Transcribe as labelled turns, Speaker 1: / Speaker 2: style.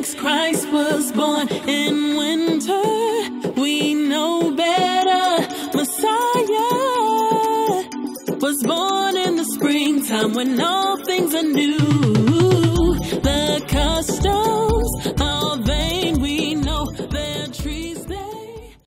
Speaker 1: thinks Christ was born in winter. We know better. Messiah was born in the springtime when all things are new.